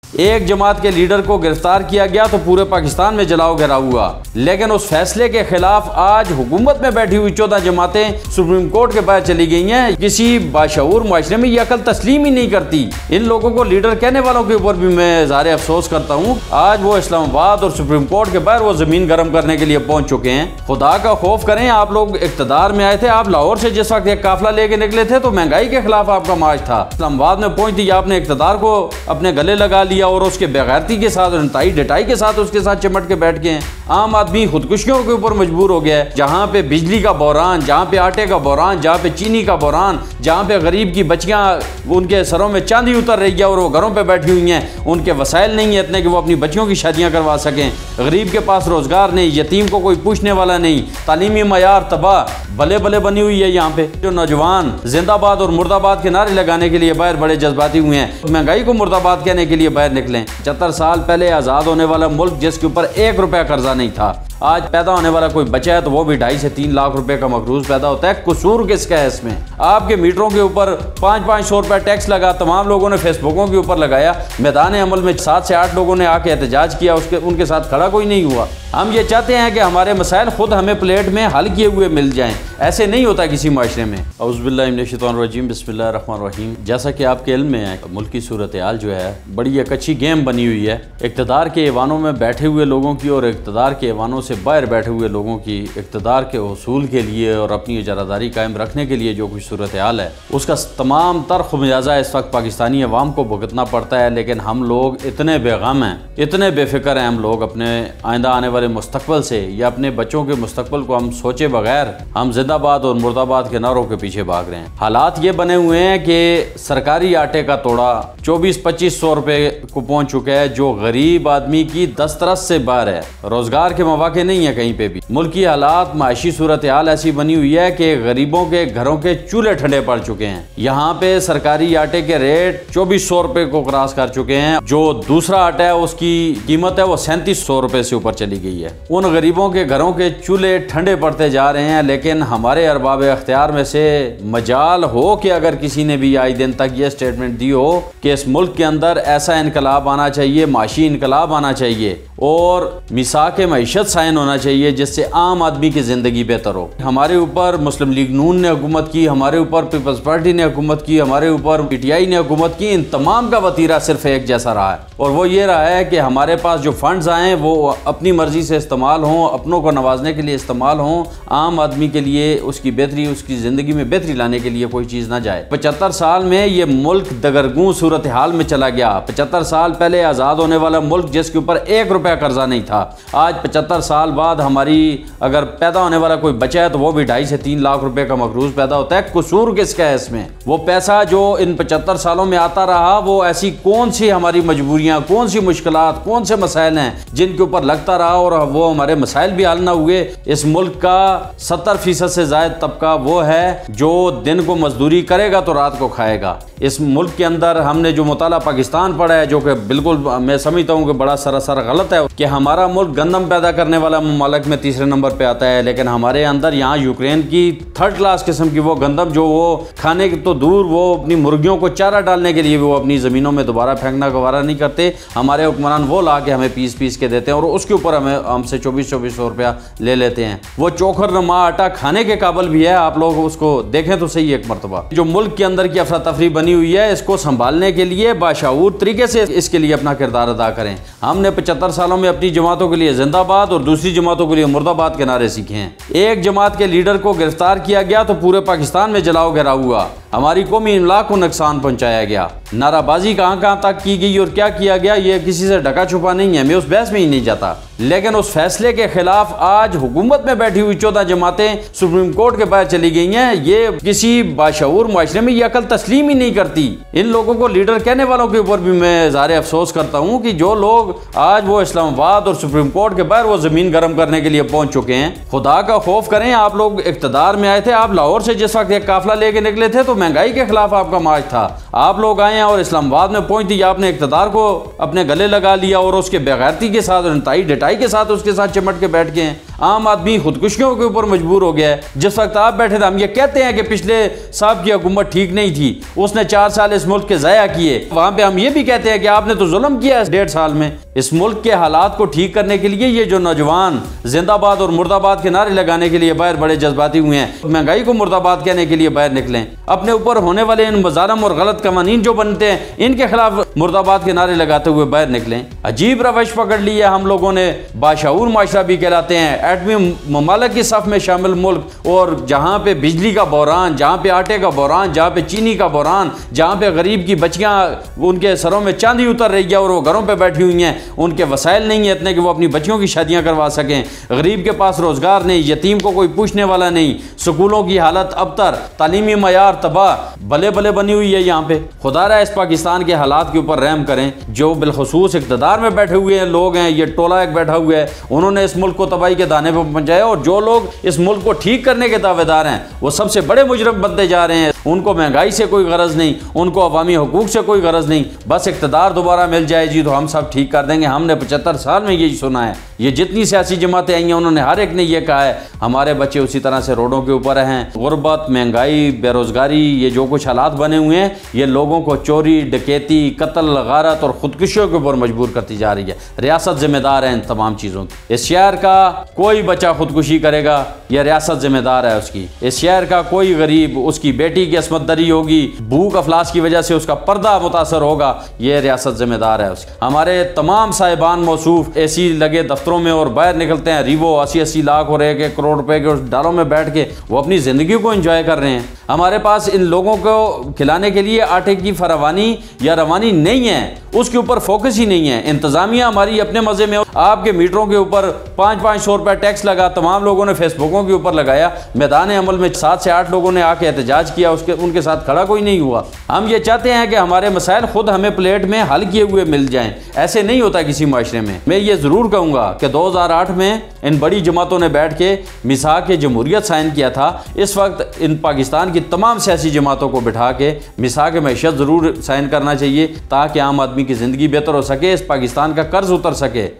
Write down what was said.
एक जमात के लीडर को गिरफ्तार किया गया तो पूरे पाकिस्तान में जलाओ घेराव हुआ, लेकिन उस फैसले के खिलाफ आज हुकूमत में बैठी हुई 14 जमातें सुप्रीम कोर्ट के बाहर चली गई हैं। किसी बाशऊर मुआशरे में ये अकल तस्लीम ही नहीं करती। इन लोगों को लीडर कहने वालों के ऊपर भी मैं इज़हार अफसोस करता हूँ। आज वो इस्लामाबाद और सुप्रीम कोर्ट के बाहर वो जमीन गर्म करने के लिए पहुंच चुके हैं। खुदा का खौफ करें, आप लोग इक़्तिदार में आए थे, आप लाहौर से जिस वक्त एक काफिला लेके निकले थे तो महंगाई के खिलाफ आपका मार्च था। इस्लामाबाद में पहुंच दी, आपने इक़्तिदार को अपने गले लगा लिया और उसके बेगैरती के साथ, इंतहाई डटाई के साथ उसके साथ चिमट के बैठ गए हैं। आम आदमी खुदकुशियों के ऊपर मजबूर हो गया है। जहाँ पे बिजली का बहरान, जहाँ पे आटे का बहरान, जहाँ पे चीनी का बहरान, जहाँ पे गरीब की बच्चियाँ उनके सरों में चांदी उतर रही है और वो घरों पे बैठी हुई हैं, उनके वसाइल नहीं है इतने कि वो अपनी बच्चियों की शादियाँ करवा सकें। गरीब के पास रोजगार नहीं, यतीम को कोई पूछने वाला नहीं, तालीमी मयार तबाह, भले भले बनी हुई है। यहाँ पे जो नौजवान जिंदाबाद और मुर्दाबाद के नारे लगाने के लिए बाहर बड़े जज्बाती हुए हैं, महंगाई को मुर्दाबाद कहने के लिए बाहर निकलें। 75 साल पहले आज़ाद होने वाला मुल्क जिसके ऊपर 1 रुपया कर्जा नहीं था, आज पैदा होने वाला कोई बच्चा है तो वो भी 2.5 से 3 लाख रुपए का मकरूज पैदा होता है। कसूर किसका है इसमें? आपके मीटरों के ऊपर 500-500 रुपया टैक्स लगा, तमाम लोगों ने फेसबुकों के ऊपर लगाया, मैदान अमल में 7 से 8 लोगों ने आके एहतजाज किया, उनके साथ खड़ा कोई नहीं हुआ। हम ये चाहते हैं कि हमारे मसाइल खुद हमें प्लेट में हल किए हुए मिल जाएं, ऐसे नहीं होता किसी माशरे में। औज़ुबिल्लाहि मिनश्शैतानिर्रजीम, बिस्मिल्लाहिर्रहमानिर्रहीम। जैसा कि आपके इल्म में है, मुल्क की सूरत हाल जो है बड़ी एक अच्छी गेम बनी हुई है। इक़्तिदार के ऐवानों में बैठे हुए लोगों की और इक़्तिदार के ऐवानों से बाहर बैठे हुए लोगों की इक़्तिदार के उसूल के लिए और अपनी इजारादारी कायम रखने के लिए जो कुछ सूरत हाल है, उसका तमाम तर खुमियाजा इस वक्त पाकिस्तानी अवाम को भुगतना पड़ता है। लेकिन हम लोग इतने बेगम हैं, इतने बेफिक्र हैं, हम लोग अपने आइंदा आने वाले मुस्तकबिल से या अपने बच्चों के मुस्तकबिल को हम सोचे बगैर हम जिंदाबाद और मुर्दाबाद के नारों के पीछे भाग रहे हैं। हालात ये बने हुए हैं कि सरकारी आटे का तोड़ा 2400-2500 रुपए को पहुंच चुका है, जो गरीब आदमी की दस्तरस से बाहर है। रोजगार के मौके नहीं है कहीं पे भी। मुल्क की हालात, माशी सूरत हाल ऐसी बनी हुई है कि गरीबों के घरों के चूल्हे ठंडे पड़ चुके हैं। यहाँ पे सरकारी आटे के रेट 2400 रुपए को क्रॉस कर चुके हैं। जो दूसरा आटा है उसकी कीमत है वो 3700 रुपए से ऊपर चली गई है। उन गरीबों के घरों के चूल्हे ठंडे पड़ते जा रहे हैं। लेकिन हमारे अरबाब अख्तियार में से मजाल हो कि अगर किसी ने भी आज दिन तक ये स्टेटमेंट दी हो कि इस मुल्क के अंदर ऐसा इनकलाब आना चाहिए, माशी इनकलाब आना चाहिए और मिसाक मईशत साइन होना चाहिए जिससे आम आदमी की ज़िंदगी बेहतर हो। हमारे ऊपर मुस्लिम लीग नून ने हुकूमत की, हमारे ऊपर पीपल्स पार्टी ने हुकूमत की, हमारे ऊपर PTI ने हुकूमत की। इन तमाम का वतीरा सिर्फ एक जैसा रहा है और वो ये रहा है कि हमारे पास जो फंड्स आए वो अपनी मर्जी से इस्तेमाल हों, अपनों को नवाजने के लिए इस्तेमाल हों, आम आदमी के लिए उसकी बेहतरी, उसकी ज़िंदगी में बेहतरी लाने के लिए कोई चीज़ ना जाए। 75 साल में ये मुल्क दगरगूं सूरत हाल में चला गया। 75 साल पहले आज़ाद होने वाला मुल्क जिसके ऊपर 1 रुपया कर्जा नहीं था, आज 75 साल बाद हमारी अगर पैदा होने वाला कोई बच्चा है तो वो भी 2.5 से 3 लाख रुपए का मकरूज पैदा होता है। कसूर किसका है इसमें? वो पैसा जो इन 75 सालों में आता रहा, वो ऐसी कौन सी हमारी मजबूरियां, कौन सी मुश्किलात, कौन से मसाइल हैं जिनके ऊपर लगता रहा और वो हमारे मसाइल भी हल ना हुए। इस मुल्क का 70% से ज़ायद तबका वो है जो दिन को मजदूरी करेगा तो रात को खाएगा। इस मुल्क के अंदर हमने जो मुताला पाकिस्तान पढ़ा है, जो कि बिल्कुल मैं समझता हूँ कि बड़ा सरासर गलत है, कि हमारा मुल्क गंदम पैदा करने वाला ममालिक में तीसरे नंबर पे आता है। लेकिन हमारे अंदर यहाँ यूक्रेन की 3rd क्लास किस्म की वो गंदम जो वो खाने तो दूर, वो अपनी मुर्गियों को चारा डालने के लिए वो अपनी ज़मीनों में दोबारा फेंकना गवारा नहीं करते। हमारे हुक्मरान वो ला के हमें पीस के देते हैं और उसके ऊपर हमसे 2400 रुपया ले लेते हैं। वो चोखर नमा आटा खाने के काबिल भी है, आप लोग उसको देखें तो सही एक मरतबा। जो मुल्क के अंदर की अफरा तफरी बनी हुई है, इसको संभालने के लिए बाशऊर तरीके से इसके लिए अपना किरदार अदा करें। हमने 75 सालों में अपनी जमातों के लिए जिंदाबाद और दूसरी जमातों के लिए मुर्दाबाद के नारे सीखे हैं। एक जमात के लीडर को गिरफ्तार किया गया तो पूरे पाकिस्तान में जलाओ घेराव हुआ, हमारी कौमी इमला को नुकसान पहुंचाया गया। नाराबाजी कहाँ तक की गई और क्या किया गया, ये किसी से ढका छुपा नहीं है, मैं उस बहस में ही नहीं जाता। लेकिन उस फैसले के खिलाफ आज हुकूमत में बैठी हुई 14 जमातें सुप्रीम कोर्ट के बाहर चली गई हैं। ये किसी बाशऊर मुआशरे में ये अकल तस्लीम ही नहीं करती। इन लोगों को लीडर कहने वालों के ऊपर भी मैं इज़हार अफसोस करता हूँ कि जो लोग आज वो इस्लामाबाद और सुप्रीम कोर्ट के बाहर वो जमीन गर्म करने के लिए पहुंच चुके हैं। खुदा का खौफ करें, आप लोग इक़्तिदार में आए थे, आप लाहौर से जिस वक्त एक काफिला लेके निकले थे तो महंगाई के खिलाफ आपका मार्च था। आप लोग आए हैं और इस्लामाबाद में पहुंच दी, आपने इक़्तिदार को अपने गले लगा लिया और उसके बेगैरती के साथ, इंतहाई डटाई के साथ उसके साथ चिमट के बैठ गए हैं। आम आदमी खुदकुशियों के ऊपर मजबूर हो गया है। जिस वक्त आप बैठे थे हम ये कहते हैं कि पिछले साहब की हुकूमत ठीक नहीं थी, उसने 4 साल इस मुल्क के ज़ाया किए, वहाँ पे हम ये भी कहते हैं कि आपने तो जुल्म किया है 1.5 साल में। इस मुल्क के हालात को ठीक करने के लिए ये जो नौजवान जिंदाबाद और मुर्दाबाद के नारे लगाने के लिए बाहर बड़े जज्बाती हुए हैं, महंगाई को मुर्दाबाद कहने के लिए बाहर निकलें, अपने ऊपर होने वाले इन मज़ालम और गलत कवानीन जो बनते हैं इनके खिलाफ मुर्दाबाद के नारे लगाते हुए बाहर निकलें। अजीब रवश पकड़ ली है हम लोगों ने, बाशऊर माशरा भी कहलाते हैं, एटमी ममालिक की सफ में शामिल मुल्क, और जहाँ पे बिजली का बहरान, जहाँ पे आटे का बहरान, जहाँ पे चीनी का बहरान, जहाँ पे गरीब की बच्चियाँ उनके सरों में चांदी उतर रही है और वो घरों पे बैठी हुई हैं, उनके वसाइल नहीं है इतने कि वो अपनी बच्चियों की शादियाँ करवा सकें, गरीब के पास रोज़गार नहीं, यतीम को कोई पूछने वाला नहीं, स्कूलों की हालत अबतर, तालीमी मयार तबाह, भले भले बनी हुई है यहाँ पे। खुदारा इस पाकिस्तान के हालात के ऊपर रहम करें। जो बिलखसूस इक़्तिदार में बैठे हुए हैं लोग हैं, ये टोला एक बैठा हुआ है, उन्होंने इस मुल्क को तबाही के दाने पर पहुँचाया, और जो लोग इस मुल्क को ठीक करने के दावेदार हैं वो सबसे बड़े मुजरिम बनते जा रहे हैं। उनको महंगाई से कोई गरज नहीं, उनको अवामी हुकूक से कोई गरज नहीं, बस इक़्तिदार दोबारा मिल जाए जी तो हम सब ठीक कर देंगे। हमने 75 साल में यही सुना है। ये जितनी सियासी जमातें आई हैं उन्होंने हर एक ने यह कहा है हमारे बच्चे उसी तरह से रोडों के ऊपर हैं। गुर्बत, महंगाई, बेरोज़गारी, ये जो कुछ हालात बने हुए हैं ये लोगों को चोरी, डकैती, कत्ल, गारत और खुदकुशियों के ऊपर मजबूर करती जा रही है। रियासत जिम्मेदार है इन तमाम चीज़ों की। इस शहर का कोई बच्चा खुदकुशी करेगा यह रियासत जिम्मेदार है उसकी। इस शहर का कोई गरीब, उसकी बेटी की असमत दरी होगी, भूख अफलास की वजह से उसका पर्दा मुतासर होगा, यह रियासत जिम्मेदार है उसकी। हमारे तमाम साहिबान मौसूफ एसी लगे दफ्तरों में और बाहर निकलते हैं, रीवो 80-80 लाख और 1-1 करोड़ रुपए के उस डालों में बैठ के वो अपनी ज़िंदगी को एंजॉय कर रहे हैं। हमारे पास इन लोगों को खिलाने के लिए आटे की फरावानी या रवानी नहीं है, उसके ऊपर फोकस ही नहीं है। इंतजामिया हमारी अपने मज़े में, आपके मीटरों के ऊपर 500-500 रुपये टैक्स लगा, तमाम लोगों ने फेसबुकों के ऊपर लगाया, मैदान अमल में 7 से 8 लोगों ने आके एहतजाज किया, उनके साथ खड़ा कोई नहीं हुआ। हम ये चाहते हैं कि हमारे मसाइल खुद हमें प्लेट में हल किए हुए मिल जाएं। ऐसे नहीं होता किसी माशरे में। मैं ये ज़रूर कहूँगा कि 2008 में इन बड़ी जमातों ने बैठ के मिसाक जमहूरियत साइन किया था। इस वक्त इन पाकिस्तान की तमाम सियासी जमातों को बिठा के मिसाक मईशत ज़रूर साइन करना चाहिए ताकि आम आदमी की ज़िंदगी बेहतर हो सके, इस पाकिस्तान का कर्ज उतर सके।